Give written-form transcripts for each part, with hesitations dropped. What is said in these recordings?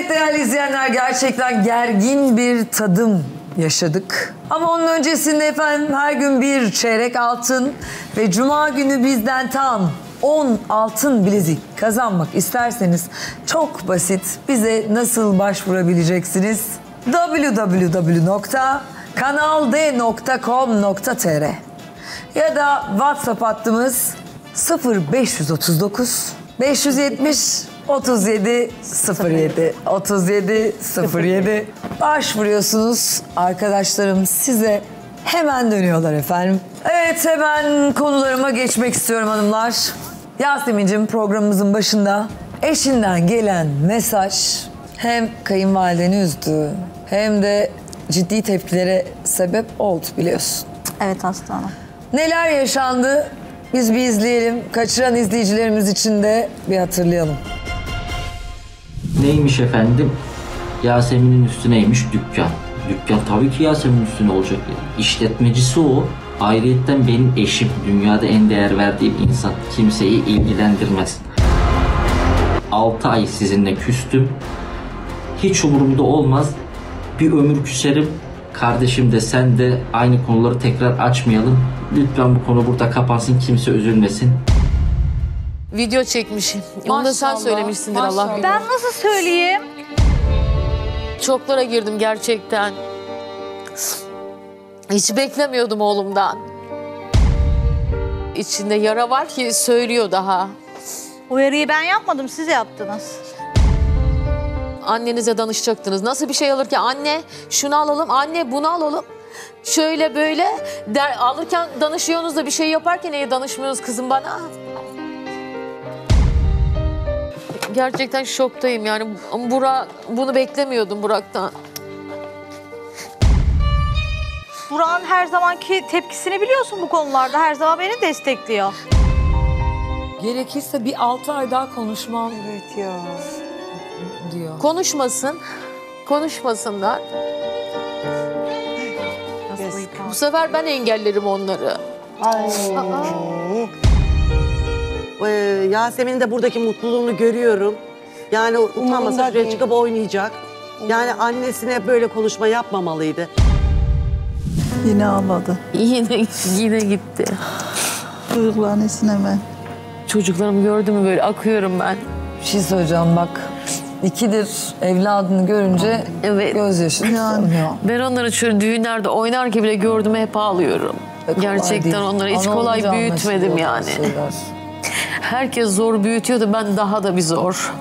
Evet değerli izleyenler, gerçekten gergin bir tadım yaşadık. Ama onun öncesinde efendim her gün bir çeyrek altın ve cuma günü bizden tam 10 altın bilezik kazanmak isterseniz çok basit. Bize nasıl başvurabileceksiniz? www.kanald.com.tr ya da WhatsApp hattımız 0539 570 37 07 37 07 başvuruyorsunuz. Arkadaşlarım size hemen dönüyorlar efendim. Evet, hemen konularıma geçmek istiyorum hanımlar. Yasemin'cim, programımızın başında eşinden gelen mesaj hem kayınvalideni üzdü hem de ciddi tepkilere sebep oldu biliyorsun. Evet aslanım. Neler yaşandı? Biz bir izleyelim. Kaçıran izleyicilerimiz için de bir hatırlayalım. Neymiş efendim? Yasemin'in üstüneymiş dükkan. Dükkan tabii ki Yasemin'in üstüne olacak. İşletmecisi o. Ayrıyetten benim eşim. Dünyada en değer verdiğim insan. Kimseyi ilgilendirmez. 6 ay sizinle küstüm. Hiç umurumda olmaz. Bir ömür küserim. Kardeşim de sen de aynı konuları tekrar açmayalım. Lütfen bu konu burada kapansın. Kimse üzülmesin. Video çekmişim. Onu da sen söylemişsindir Allah bilir. Ben nasıl söyleyeyim? Çoklara girdim gerçekten. Hiç beklemiyordum oğlumdan. İçinde yara var ki söylüyor daha. Uyarıyı ben yapmadım, siz yaptınız. Annenize danışacaktınız. Nasıl bir şey alır ki? Anne şunu alalım, anne bunu alalım. Şöyle böyle alırken danışıyorsunuz da bir şey yaparken niye danışmıyorsunuz kızım bana? Gerçekten şoktayım yani. Burak, bunu beklemiyordum Burak'tan. Burak'ın her zamanki tepkisini biliyorsun bu konularda. Her zaman beni destekliyor. Gerekirse bir 6 ay daha konuşmam. Evet ya. Diyor. Konuşmasın. Konuşmasınlar. Bu sefer ben engellerim onları. Yasemin'in de buradaki mutluluğunu görüyorum. Yani utanmasa şuraya çıkıp oynayacak. Yani annesine böyle konuşma yapmamalıydı. Yine ağladı. Yine gitti. Duygularını hemen. Çocuklarımı gördüm mü böyle akıyorum ben. Bir şey söyleyeceğim bak. 2'dir evladını görünce Evet. gözyaşı tutamıyor. Ben onları şöyle düğünlerde oynarken bile gördüm hep ağlıyorum. Gerçekten onları hiç kolay büyütmedim yani. Herkes zor büyütüyordu, ben daha da bir zor.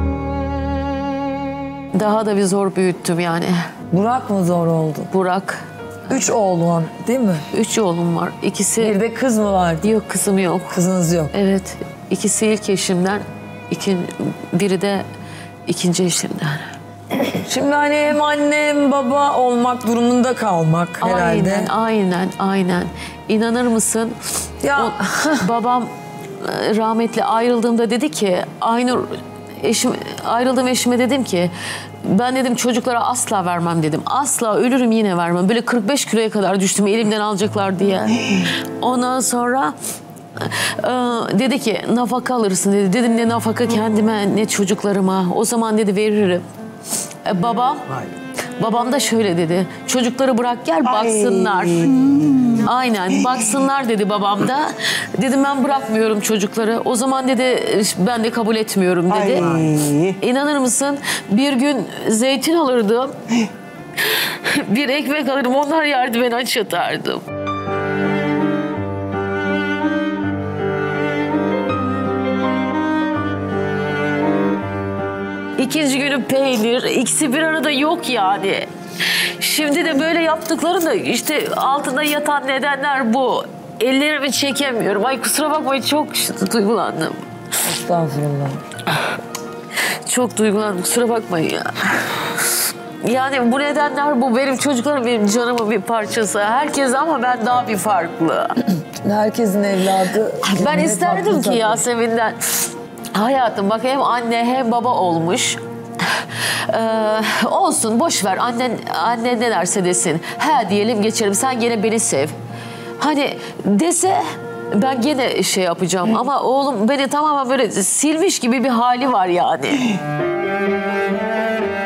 Daha da bir zor büyüttüm yani. Burak mı zor oldu? Burak. 3 oğlun değil mi? 3 oğlum var. İkisi... Bir de kız mı var? Yok, kızım yok. Kızınız yok. Evet. İkisi ilk eşimden. Biri de ikinci eşimden. Şimdi hani hem anne hem baba olmak durumunda kalmak herhalde. Aynen. İnanır mısın? Ya Babam rahmetli ayrıldığımda dedi ki, ayrıldığım eşime dedim ki, ben dedim çocuklara asla vermem dedim. Asla, ölürüm yine vermem. Böyle 45 kiloya kadar düştüm elimden alacaklar diye. Ondan sonra dedi ki nafaka alırsın dedi. Dedim ne nafaka kendime ne çocuklarıma. O zaman dedi veririm. Babam da şöyle dedi. Çocukları bırak gel baksınlar. Aynen baksınlar dedi babam da. Dedim ben bırakmıyorum çocukları. O zaman dedi ben de kabul etmiyorum dedi. İnanır mısın? Bir gün zeytin alırdım. Bir ekmek alırdım. Onlar yerdi, ben aç yatardım. İkinci günü peynir, ikisi bir arada yok yani. Şimdi de böyle yaptıklarında işte altında yatan nedenler bu. Ellerimi çekemiyorum. Ay kusura bakmayın, çok duygulandım. estağfurullah. Çok duygulandım, kusura bakmayın ya. Yani bu nedenler bu. Benim çocuklarım benim canımın bir parçası. Herkes ama ben daha bir farklı. Herkesin evladı. Ben isterdim ki Yasemin'den. Hayatım bak hem anne hem baba olmuş. Olsun boş ver, annen ne derse desin. He diyelim geçelim, sen gene beni sev. Hani dese ben gene şey yapacağım ama oğlum beni tamamen böyle silmiş gibi bir hali var yani.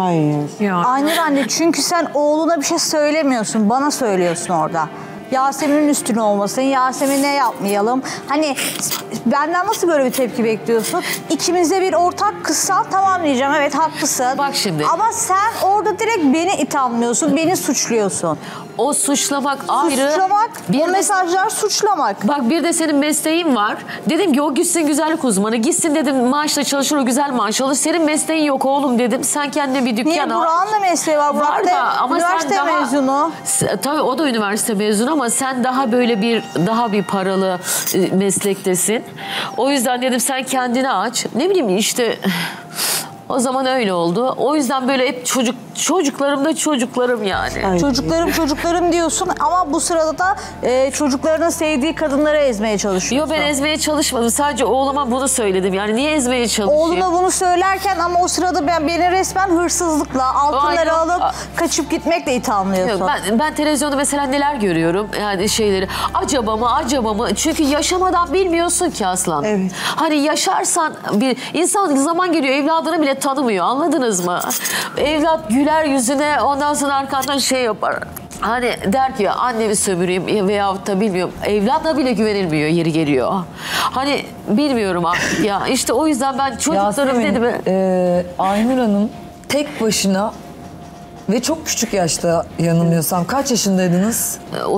Hayır. Aynur anne, çünkü sen oğluna bir şey söylemiyorsun. Bana söylüyorsun orada. Yasemin'in üstüne olmasın, Yasemin'e yapmayalım. Hani benden nasıl böyle bir tepki bekliyorsun? İkimize bir ortak kızsan tamam diyeceğim, evet haklısın. Bak şimdi. Ama sen orada direkt beni ithamlıyorsun, beni suçluyorsun. O suçlamak ayrı. Suçlamak, Bir o de- mesajlar suçlamak. Bak bir de senin mesleğin var. Dedim ki o gitsin güzellik uzmanı. Gitsin dedim, maaşla çalışır, o güzel maaş alır. Senin mesleğin yok oğlum dedim. Sen kendine bir dükkan Niye? al. Burak'ın da mesleği var. Burak Var da da ama üniversite sen daha, mezunu. Tabii o da üniversite mezunu ama sen daha böyle daha bir paralı meslektesin. O yüzden dedim sen kendini aç. Ne bileyim işte o zaman öyle oldu. O yüzden böyle hep çocuklarım da çocuklarım yani. Çocuklarım diyorsun ama bu sırada da çocuklarının sevdiği kadınları ezmeye çalışıyorsun. Yo, ben ezmeye çalışmadım. Sadece oğluma bunu söyledim. Yani niye ezmeye çalışayım? Oğluna bunu söylerken ama o sırada beni resmen hırsızlıkla, altınları Ay, alıp kaçıp gitmekle ithamlıyorsun. Yok, ben televizyonda mesela neler görüyorum, yani şeyleri acaba mı çünkü yaşamadan bilmiyorsun ki Aslan. Evet. Hani yaşarsan bir insan zaman geliyor evladını bile tanımıyor, anladınız mı? Evlat güler yüzüne, ondan sonra arkandan şey yapar. Hani der ki annemi sömüreyim veyahut da bilmiyorum, evlatla bile güvenilmiyor, yeri geliyor. Hani bilmiyorum artık ya, işte o yüzden ben çocuklarım dedim. Aynur Hanım tek başına ve çok küçük yaşta, yanılmıyorsam kaç yaşındaydınız?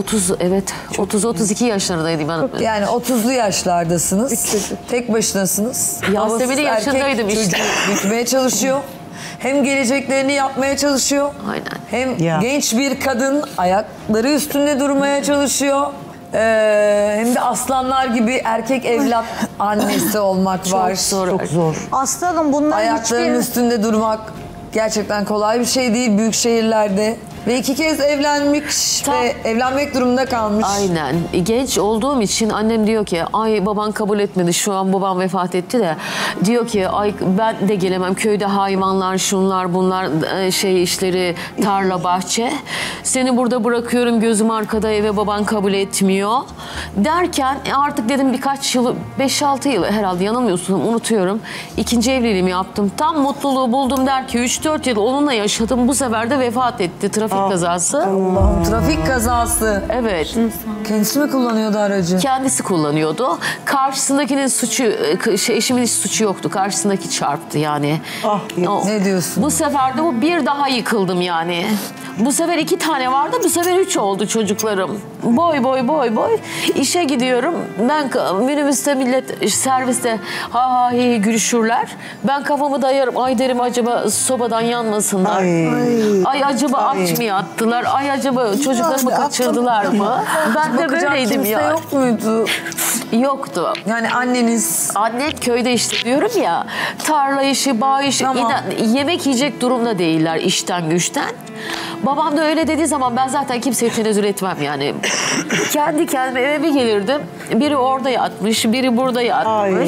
30-32 yaşlarındaydım ben. Yani 30'lu yaşlardasınız. Tek başınasınız. Yasemin'in yaşındaydım erkek işte. çocuğu büyütmeye çalışıyor. Hem geleceklerini yapmaya çalışıyor. Aynen. Hem Ya. genç bir kadın ayakları üstünde durmaya çalışıyor. Hem de aslanlar gibi erkek evlat annesi olmak var. Çok zor. Aslanım bunların Ayaklarının hiçbir... üstünde durmak gerçekten kolay bir şey değil büyük şehirlerde. Ve 2 kez evlenmiş ve evlenmek durumunda kalmış. Aynen. Genç olduğum için annem diyor ki ay baban kabul etmedi, şu an babam vefat etti de diyor ki ay ben de gelemem, köyde hayvanlar şunlar bunlar şey işleri, tarla bahçe, seni burada bırakıyorum gözüm arkada, eve baban kabul etmiyor derken artık dedim birkaç yıl, 5-6 yıl herhalde, yanılmıyorsun, unutuyorum, 2. evliliğimi yaptım, tam mutluluğu buldum der ki 3-4 yıl onunla yaşadım, bu sefer de vefat etti, trafik kazası. Allah'ım, trafik kazası. Evet. Kendisi mi kullanıyordu aracı? Kendisi kullanıyordu. Karşısındakinin suçu, eşimin hiç suçu yoktu. Karşısındaki çarptı yani. Ne diyorsun? Bu sefer de bu bir daha yıkıldım yani. Bu sefer 2 tane vardı, bu sefer 3 oldu çocuklarım. Boy. İşe gidiyorum. Ben minibüste millet serviste ha hi gülüşürler. Ben kafamı dayarım. Ay derim acaba sobadan yanmasınlar. Ay acaba aç mı yattılar? Ay acaba çocuklarımı kaçırdılar mı? Ben de Bakacak böyleydim kimse ya. yok muydu? Yoktu. Yani anneniz... Anne köyde işte diyorum ya, tarla işi, bağ işi, Tamam. yemek yiyecek durumda değiller işten güçten. Babam da öyle dediği zaman ben zaten kimseye tenezzül etmem yani. Kendi kendime eve bir gelirdim. Biri orada yatmış, biri burada yatmış.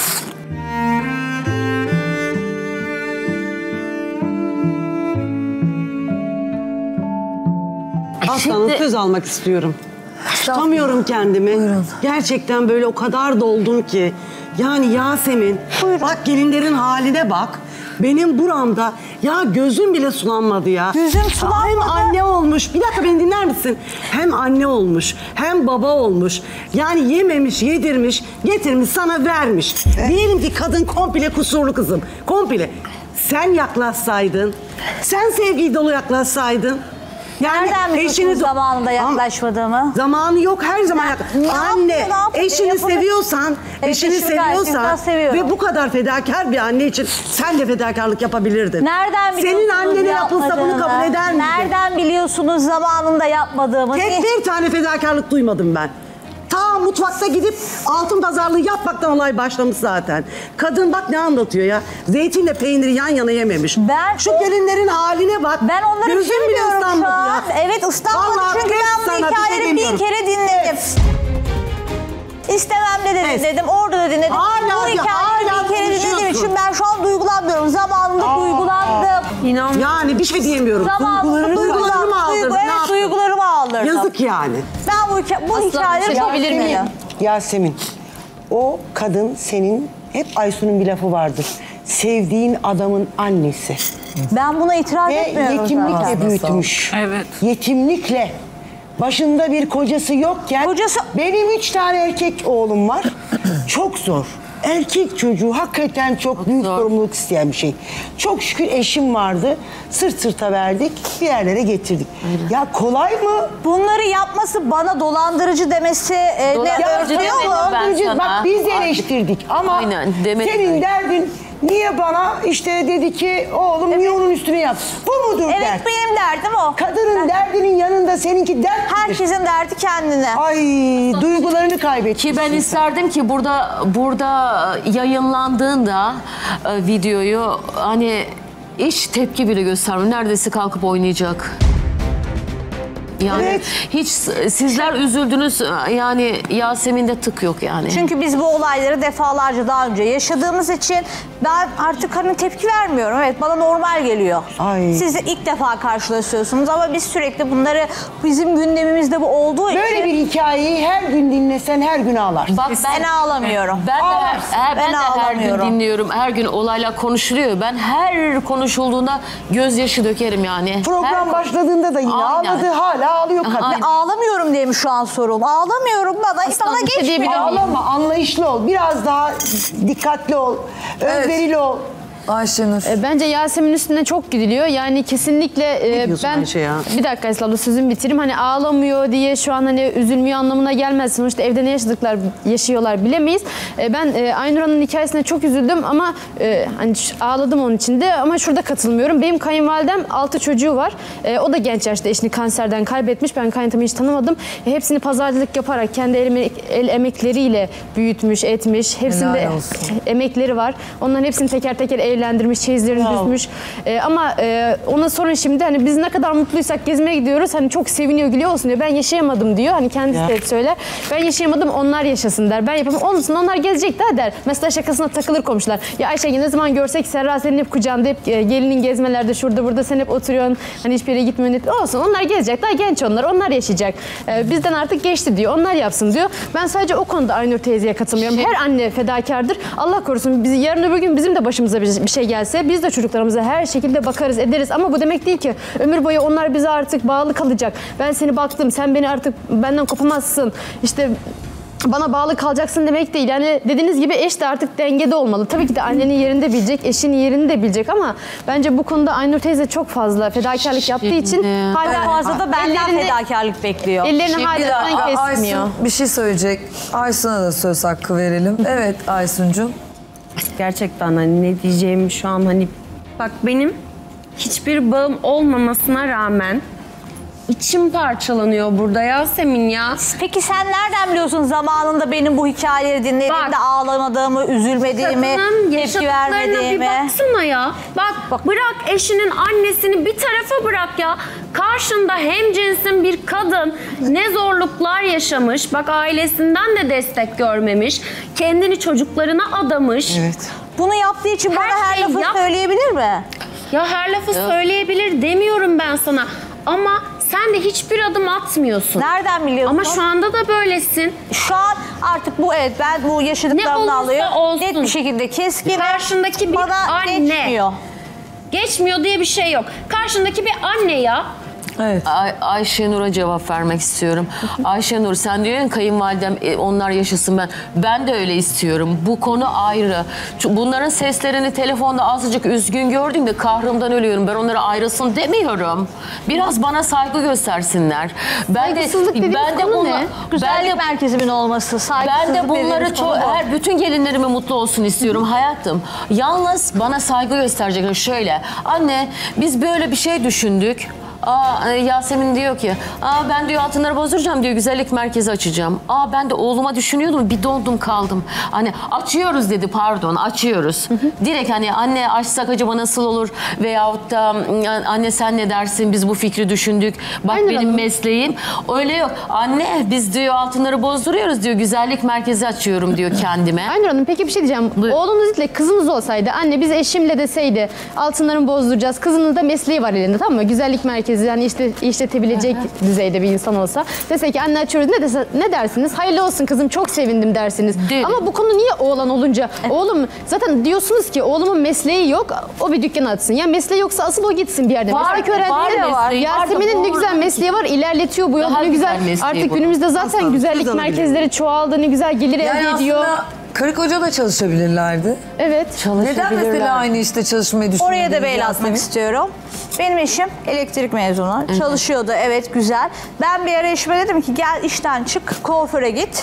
Aslanım söz almak istiyorum. Tutamıyorum kendimi. Buyurun. Gerçekten böyle o kadar doldum ki. Yani Yasemin, bak gelinlerin haline bak. Benim buramda ya gözüm bile sulanmadı ya. Gözüm sulanmadı. Hem anne olmuş, bir dakika beni dinler misin? Hem anne olmuş, hem baba olmuş. Yani yememiş, yedirmiş, getirmiş, sana vermiş. Diyelim ki kadın komple kusurlu kızım. Komple. Sen yaklaşsaydın, sen sevgi dolu yaklaşsaydın. Yani Nereden biliyorsunuz zamanında yaklaşmadığımı? Zamanı yok, her zaman anne, ne yaptı? eşini Yapılır. seviyorsan, Evet, eşini eşimi gerçekten seviyorsan seviyorum. ve bu kadar fedakar bir anne için sen de fedakarlık yapabilirdin. Nereden biliyorsunuz Senin annene yapılsa bunu yapmadığını? kabul eder miydin? Nereden biliyorsunuz zamanında yapmadığımı? Tek bir tane fedakarlık duymadım ben. Ta mutfakta gidip altın pazarlığı yapmaktan olay başlamış zaten. Kadın bak ne anlatıyor ya. Zeytinle peyniri yan yana yememiş. Şu gelinlerin haline bak. Ben onları Gözüm bile bilmiyorum şu ıslanmadı an. ya. Evet ıslanmadı Vallahi çünkü hep ben bu sana bir şey hikayeleri bir demiyorum. kere dinledim. İstemem de Evet. dedim, orada da dinledim. Hala Bu hikayeleri hala bir kere dinlediğim konuşuyorsun. için ben şu an duygulanmıyorum. Zamanında duygulandım. Yani bir şey diyemiyorum. Zamanında Duygularımı aldırdın. Ne Evet, yaptın? duygularımı aldırdım. Yazık yani. Ben bu hikayeleri çok yapabilir miyim? dinledim. Yasemin, o kadın senin Hep Aysun'un bir lafı vardır. Sevdiğin adamın annesi. Ben buna itiraz Ve etmiyorum yetimlikle zaten. büyütmüş. Evet. Yetimlikle. Başında bir kocası yokken benim 3 tane erkek oğlum var. Çok zor. Erkek çocuğu hakikaten çok büyük sorumluluk isteyen bir şey. Çok şükür eşim vardı. Sırt sırta verdik, bir yerlere getirdik. Ya kolay mı? Bunları yapması bana dolandırıcı demesi Dolandırıcı örtüyor demedim mu? ben Dolandırıcı, sana. bak biz eleştirdik ama Aynen, demedim senin öyle. derdin niye bana işte dedi ki oğlum niye onun üstüne yap? Bu mudur Evet dert? benim derdim o. Kadının derdinin yanında seninki dert midir? Herkesin derdi kendine. Ay duygularını kaybetmiş. Ki ben isterdim ki burada yayınlandığında videoyu hani hiç tepki bile göstermiyor. Neredeyse kalkıp oynayacak. Yani Evet. hiç sizler üzüldünüz yani Yasemin'de tık yok yani. Çünkü biz bu olayları defalarca daha önce yaşadığımız için ben artık hani tepki vermiyorum. Evet bana normal geliyor. Ay. Siz de ilk defa karşılaşıyorsunuz ama biz sürekli bunları bizim gündemimizde bu olduğu için Böyle bir hikayeyi her gün dinlesen her gün ağlarsın. Bak ben ağlamıyorum. Ben de her gün ağlamıyorum. dinliyorum. Her gün olaylar konuşuluyor. Ben her konuşulduğunda gözyaşı dökerim yani. Program başladığında da yine Aynen. ağladı, hala ağlıyor kadın. Aynen. Ağlamıyorum diye mi şu an sorun? Ağlamıyorum bana. Sana bir şey geçmiyor. diyebilir miyim? Ağlama, anlayışlı ol, biraz daha dikkatli ol, özverili ol. Ayşenur. Bence Yasemin üstüne çok gidiliyor. Yani kesinlikle diyorsun ben Ayşe ya? bir dakika Esra abla sözümü bitireyim. Hani ağlamıyor diye şu an hani üzülmüyor anlamına gelmez. Sonuçta evde ne yaşıyorlar bilemeyiz. Ben Aynur Hanım'ın hikayesine çok üzüldüm ama hani ağladım onun için de ama şurada katılmıyorum. Benim kayınvalidem 6 çocuğu var. O da genç yaşta eşini kanserden kaybetmiş. Ben kayıntamı hiç tanımadım. Hepsini pazarcılık yaparak kendi el emekleriyle büyütmüş, etmiş. Hepsinde Helal olsun. emekleri var. Onların hepsini teker teker evlendirmiş, çeyizlerini düzmüş. Ama ona sorun şimdi hani biz ne kadar mutluysak gezmeye gidiyoruz. Hani çok seviniyor, gülüyor olsun diyor. Ben yaşayamadım diyor. Hani kendisi de hep söyler. Ben yaşayamadım, onlar yaşasın der. Ben yapamam. Olsun onlar gezecek daha der. Mesela şakasına takılır komşular. Ya Ayşe ne zaman görsek Serra senin hep kucağında, hep gelinin gezmelerde şurada burada sen hep oturuyorsun. Hani hiçbir yere gitmiyorsun. Olsun onlar gezecek. Daha genç onlar yaşayacak. Bizden artık geçti diyor. Onlar yapsın diyor. Ben sadece o konuda Aynur teyzeye katılmıyorum. Her anne fedakardır. Allah korusun bizi yarın öbür gün bizim de başımıza bir şey gelse biz de çocuklarımıza her şekilde bakarız ederiz ama bu demek değil ki ömür boyu onlar bize artık bağlı kalacak. Ben seni baktım sen beni artık benden kopamazsın işte bana bağlı kalacaksın demek değil. Yani dediğiniz gibi eş de artık dengede olmalı. Tabii ki de annenin yerinde bilecek, eşinin yerini de bilecek ama bence bu konuda Aynur teyze çok fazla fedakarlık yaptığı için hala Fazla da benden fedakarlık bekliyor. ellerini hala kesmiyor. Aysun bir şey söyleyecek. Aysun'a da söz hakkı verelim. Evet Aysun'cum. Gerçekten hani ne diyeceğimi şu an hani bak benim hiçbir bağım olmamasına rağmen içim parçalanıyor burada Yasemin ya. Peki sen nereden biliyorsun zamanında benim bu hikayeleri dinlediğimde ağlamadığımı, üzülmediğimi, Kadının tepki yaşadıklarına bir vermediğimi? baksana ya. Bak bırak eşinin annesini bir tarafa bırak ya. Karşında hemcinsin bir kadın ne zorluklar yaşamış. Bak ailesinden de destek görmemiş. Kendini çocuklarına adamış. Evet. Bunu yaptığı için bana her şeyi lafı yap. söyleyebilir mi? Ya her lafı söyleyebilir demiyorum ben sana. Ama sen de hiçbir adım atmıyorsun. Nereden biliyorsun? Ama şu anda da böylesin. Şu an artık bu evet ben bu Ne yaşadıklarımı olursa alıyorum. olsun. Net bir şekilde keskin. Karşındaki bir bana anne. geçmiyor. Geçmiyor diye bir şey yok. Karşındaki bir anne ya. Evet. Ayşenur'a cevap vermek istiyorum. Ayşenur sen diyorsun kayınvalidem onlar yaşasın ben de öyle istiyorum. Bu konu ayrı. Bunların seslerini telefonda azıcık üzgün gördüğümde kahrımdan ölüyorum. Ben onlara ayrılsın demiyorum. Biraz bana saygı göstersinler. Saygısızlık dediğimiz konu ne? Güzellik merkezimin olması, Ben saygısızlık de bunları dediğimiz konu bu. bütün gelinlerime mutlu olsun istiyorum hayatım. Yalnız bana saygı gösterecekler. Şöyle anne biz böyle bir şey düşündük. Yasemin diyor ki ben diyor altınları bozduracağım diyor güzellik merkezi açacağım. Ben de oğluma düşünüyordum bir dondum kaldım. Hani açıyoruz dedi açıyoruz. Direkt hani anne açsak acaba nasıl olur veyahut da anne sen ne dersin biz bu fikri düşündük. Bak Aynen benim mesleğim öyle yok. Anne biz diyor altınları bozduruyoruz diyor güzellik merkezi açıyorum diyor kendime. Aynur Hanım peki bir şey diyeceğim. Buyur. Oğlunuz değil de kızınız olsaydı anne biz eşimle deseydi altınlarını bozduracağız. Kızının da mesleği var elinde tamam mı? Güzellik merkezi merkezi yani işletebilecek düzeyde bir insan olsa dese ki anne açıyoruz ne dersiniz? Hayırlı olsun kızım çok sevindim dersiniz. Değil. Ama bu konu niye oğlan olunca? Oğlum zaten diyorsunuz ki oğlumun mesleği yok o bir dükkan açsın. Ya mesleği yoksa asıl o gitsin bir yerde. Var, Meslek öğrendiğinde var mesleği, Yasemin'in var da ne güzel mesleği var ilerletiyor bu yolu Daha ne güzel. güzel mesleği Artık bu. günümüzde zaten güzellik kızım merkezleri çoğaldı ne güzel gelir Yani elde ediyor. aslında karı koca da çalışabilirlerdi. Evet. Neden mesela aynı işte çalışmayı düşünmediniz? Oraya da bel atmak Yasemin? istiyorum. Benim eşim elektrik mezunu. Çalışıyordu, evet güzel. Ben bir ara eşime dedim ki gel işten çık, kuaföre git.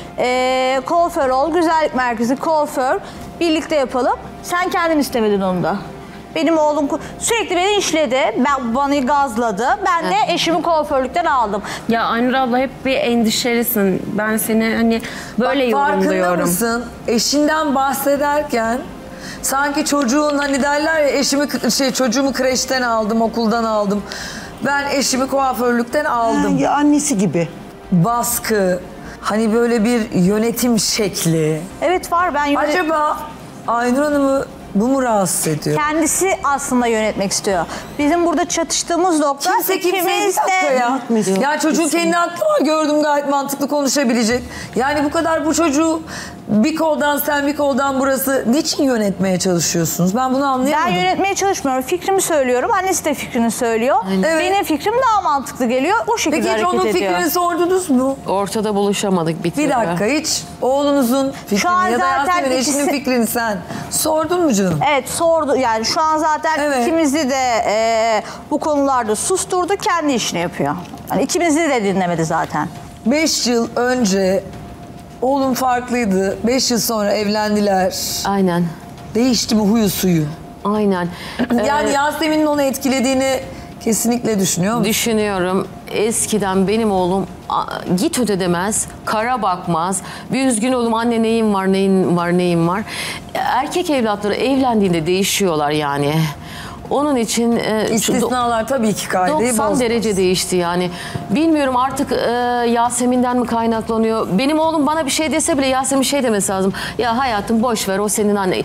Kuaför ol, güzellik merkezi, kuaför. Birlikte yapalım. Sen kendin istemedin onu da. Benim oğlum sürekli beni işledi, bana gazladı. Ben de eşimi kuaförlükten aldım. Ya Aynur abla hep bir endişelisin. Ben seni hani böyle Bak, farkında yorumluyorum. mısın? Eşinden bahsederken sanki çocuğun hani derler ya çocuğumu kreşten aldım, okuldan aldım. Ben eşimi kuaförlükten aldım. Ya annesi gibi. Baskı, hani böyle bir yönetim şekli. Evet var, ben Acaba Aynur Hanım'ı bu mu rahatsız ediyor? kendisi aslında yönetmek istiyor. Bizim burada çatıştığımız nokta Kimse kimseye bir ikimiz dakika ya. Ya çocuğun kendi aklı var, gördüm gayet mantıklı konuşabilecek. Yani bu kadar bu çocuğu bir koldan sen bir koldan burası niçin yönetmeye çalışıyorsunuz? Ben bunu anlayamadım. Ben yönetmeye çalışmıyorum. Fikrimi söylüyorum. Annesi de fikrini söylüyor. Evet. Benim fikrim daha mantıklı geliyor. O şekilde Peki hiç hareket onun ediyor. fikrini sordunuz mu? Ortada buluşamadık bir türlü. Bir dakika hiç oğlunuzun fikrini an ya da zaten Yasemin eşinin ikisi- fikrini sen sordun mu canım? Evet sordu. Yani şu an zaten Evet. ikimizi de bu konularda susturdu. Kendi işini yapıyor. Yani ikimizi de dinlemedi zaten. 5 yıl önce oğlum farklıydı. 5 yıl sonra evlendiler. Aynen. Değişti mi huyu suyu? Aynen. Yani Yasemin'in onu etkilediğini kesinlikle düşünüyor musun? Düşünüyorum. Eskiden benim oğlum git öte demez, kara bakmaz. Bir üzgün oğlum anne neyim var, neyim var, neyim var. Erkek evlatları evlendiğinde değişiyorlar yani. Onun için İstisnalar tabii ki kaideyi 90 bozmaz. derece değişti yani. Bilmiyorum artık Yasemin'den mi kaynaklanıyor? Benim oğlum bana bir şey dese bile Yasemin şey demesi lazım. Ya hayatım boş ver o senin anne.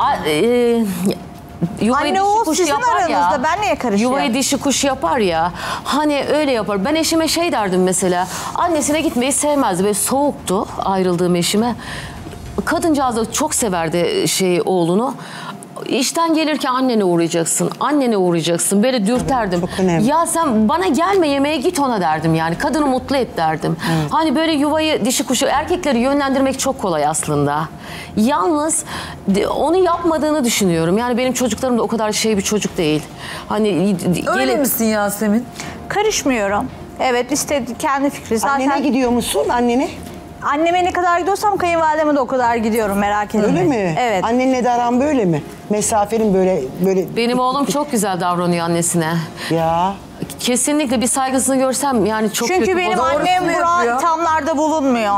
Yuvayı Anne dişi o kuş sizin yapar ya. aranızda. Ben niye karışıyorum? Yuvayı dişi kuş yapar ya. Hani öyle yapar. Ben eşime şey derdim mesela. Annesine gitmeyi sevmezdi. Böyle soğuktu ayrıldığım eşime. Kadıncağız da çok severdi oğlunu. İşten gelirken annene uğrayacaksın, annene uğrayacaksın. Böyle dürterdim. Çok önemli. Ya sen bana gelme yemeğe git ona derdim yani. Kadını mutlu et derdim. Hani böyle yuvayı dişi kuşu erkekleri yönlendirmek çok kolay aslında. Yalnız onu yapmadığını düşünüyorum. Yani benim çocuklarım da o kadar bir çocuk değil. Hani Öyle misin Yasemin? Karışmıyorum. Evet istedi kendi fikri. Zaten Annene gidiyor musun annene? anneme ne kadar gidiyorsam kayınvalideme de o kadar gidiyorum, merak etme. Öyle mi? Evet. Annenle de aran böyle mi? Mesafelin böyle Benim oğlum çok güzel davranıyor annesine. ya. Kesinlikle bir saygısını görsem yani çok Çünkü kötü benim bozar. annem Doğrusunu buna yapıyor. ithamlarda bulunmuyor.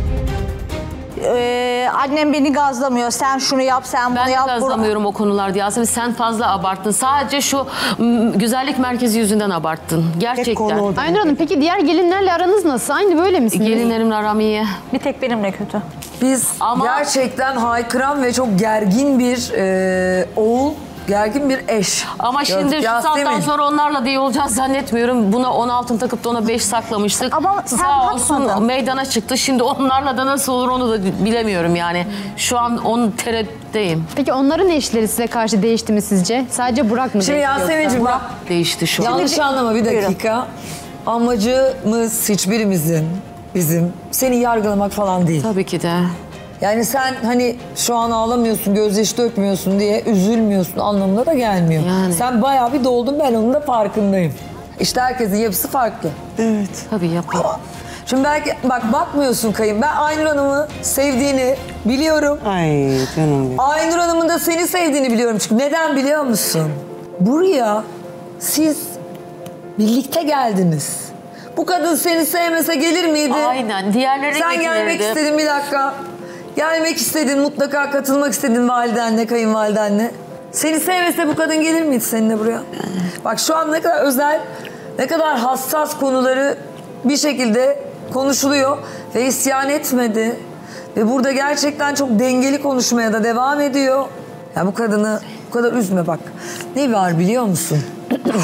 Annem beni gazlamıyor. Sen şunu yap, sen Ben bunu de yap. gazlamıyorum o konularda Yasemin. Sen fazla abarttın. Sadece şu güzellik merkezi yüzünden abarttın. Gerçekten. konu o. Aynur Hanım peki diğer gelinlerle aranız nasıl? Aynı böyle misiniz? Gelinlerimle aram iyi. Bir tek benimle kötü. Biz Ama- gerçekten haykıran ve çok gergin bir oğul, gergin bir eş. Ama şimdi şu saatten Yasemin. sonra onlarla diye olacağız zannetmiyorum. Buna 10 altın takıp da ona 5 saklamıştık. Ama sen sağ olsun bakmadın. meydana çıktı. Şimdi onlarla da nasıl olur onu da bilemiyorum yani. Şu an onun tereddütteyim. Peki onların eşleri size karşı değişti mi sizce? Sadece Burak mı Şey değişti Yasemin'ciğim bak, Değişti şu an. yanlış anlama bir dakika. Amacımız hiçbirimizin, bizim seni yargılamak falan değil. Tabii ki de. Yani sen hani şu an ağlamıyorsun, gözyaşı dökmüyorsun diye üzülmüyorsun anlamına da gelmiyor. Yani. Sen bayağı bir doldun, ben onun da farkındayım. İşte herkesin yapısı farklı. Evet. Tabii yapalım. Şimdi belki bak bakmıyorsun kayın. Ben Aynur Hanım'ı sevdiğini biliyorum. Ay canım benim. Aynur Hanım'ın da seni sevdiğini biliyorum. Çünkü neden biliyor musun? Buraya siz birlikte geldiniz. Bu kadın seni sevmese gelir miydi? Aynen. Diğerleri Sen gelmek istedin bir dakika. Gelmek istedin, mutlaka katılmak istedin validenle, kayınvalidenle. Seni sevmese bu kadın gelir miydi seninle buraya? Bak şu an ne kadar özel, ne kadar hassas konuları bir şekilde konuşuluyor ve isyan etmedi. Ve burada gerçekten çok dengeli konuşmaya da devam ediyor. Ya bu kadını bu kadar üzme bak. Ne var biliyor musun?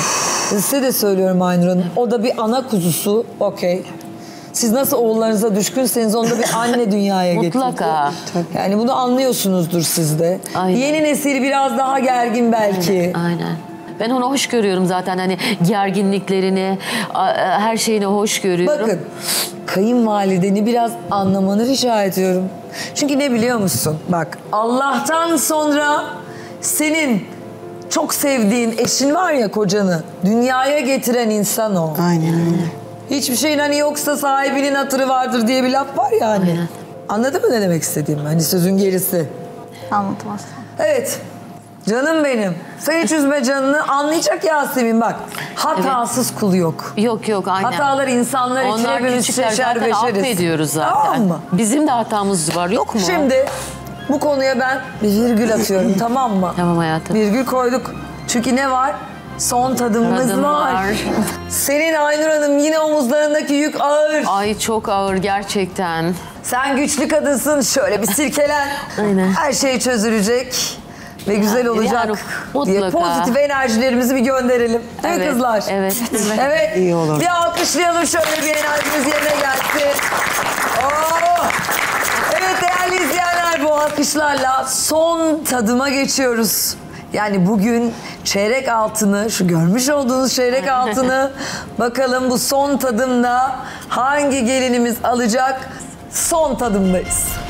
Size de söylüyorum Aynur Hanım. O da bir ana kuzusu. Okey. Siz nasıl oğullarınıza düşkünseniz onda bir anne dünyaya getirdi. Mutlaka. Yani bunu anlıyorsunuzdur siz de. Aynen. Yeni nesil biraz daha gergin belki. Aynen. Ben onu hoş görüyorum zaten, hani gerginliklerini, her şeyini hoş görüyorum. Bakın, kayınvalideni biraz anlamanı rica ediyorum. Çünkü ne biliyor musun? Bak, Allah'tan sonra senin çok sevdiğin eşin var ya, kocanı dünyaya getiren insan o. Aynen öyle. Hiçbir şeyin hani yoksa sahibinin hatırı vardır diye bir laf var ya hani. Aynen. Anladın mı ne demek istediğimi? Hani sözün gerisi. Anladım aslında. Evet. Canım benim. Sen hiç üzme canını. Anlayacak Yasemin bak. Hatasız kul yok. Yok aynen. Hatalar insanlar için, Onlar hepimiz küçükler şeşer zaten, beşeriz. affediyoruz zaten. Tamam mı? Bizim de hatamız var, yok mu? Şimdi bu konuya ben bir virgül atıyorum, tamam mı? Tamam hayatım. Virgül koyduk. Çünkü ne var? Son tadımımız Tadım var. Senin Aynur Hanım yine omuzlarındaki yük ağır. Ay çok ağır gerçekten. Sen güçlü kadınsın. Şöyle bir silkelen. Aynen. Her şey çözülecek. Ve güzel olacak yani diye mutlaka. pozitif enerjilerimizi bir gönderelim. Değil mi Evet, kızlar? evet. Evet. İyi olur. Bir alkışlayalım, şöyle bir enerjimiz yerine gelsin. Oo! Evet değerli izleyenler, bu alkışlarla son tadıma geçiyoruz. Yani bugün çeyrek altını, şu görmüş olduğunuz çeyrek altını bakalım bu son tadımda hangi gelinimiz alacak? Son tadımdayız.